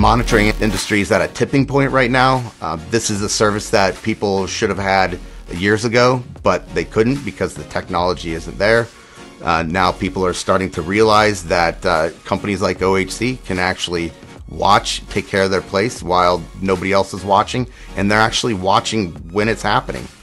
monitoring industry is at a tipping point right now. This is a service that people should have had years ago, but they couldn't because the technology isn't there. Now people are starting to realize that companies like OHC can actually take care of their place while nobody else is watching, and they're actually watching when it's happening.